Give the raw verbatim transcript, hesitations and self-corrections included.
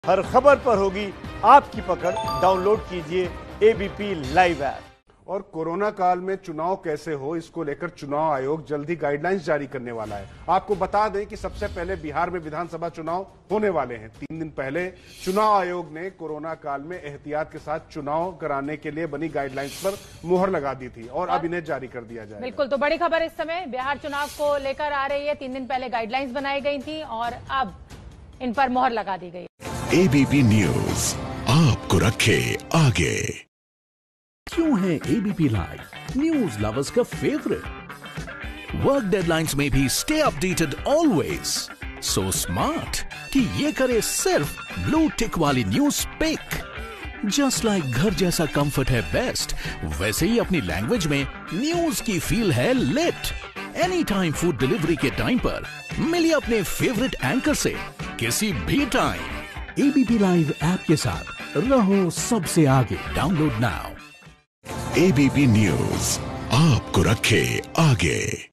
हर खबर पर होगी आपकी पकड़। डाउनलोड कीजिए एबीपी लाइव ऐप। और कोरोना काल में चुनाव कैसे हो, इसको लेकर चुनाव आयोग जल्द ही गाइडलाइंस जारी करने वाला है। आपको बता दें कि सबसे पहले बिहार में विधानसभा चुनाव होने वाले हैं। तीन दिन पहले चुनाव आयोग ने कोरोना काल में एहतियात के साथ चुनाव कराने के लिए बनी गाइडलाइंस पर मुहर लगा दी थी और अब इन्हें जारी कर दिया जाएगा। बिल्कुल, तो बड़ी खबर इस समय बिहार चुनाव को लेकर आ रही है। तीन दिन पहले गाइडलाइंस बनाई गई थी और अब इन पर मुहर लगा दी गई। एबीपी न्यूज आपको रखे आगे। क्यों है एबीपी लाइव न्यूज लवर्स का फेवरेट? वर्क डेडलाइंस में भी stay updated always. So smart कि ये करे सिर्फ ब्लू टिक वाली न्यूज पिक। जस्ट लाइक घर जैसा कंफर्ट है बेस्ट, वैसे ही अपनी लैंग्वेज में न्यूज की फील है lit. Any time food delivery के टाइम पर मिलिए अपने फेवरेट एंकर से किसी भी टाइम। एबीपी लाइव ऐप के साथ रहो सबसे आगे। Download now. एबीपी न्यूज आपको रखे आगे।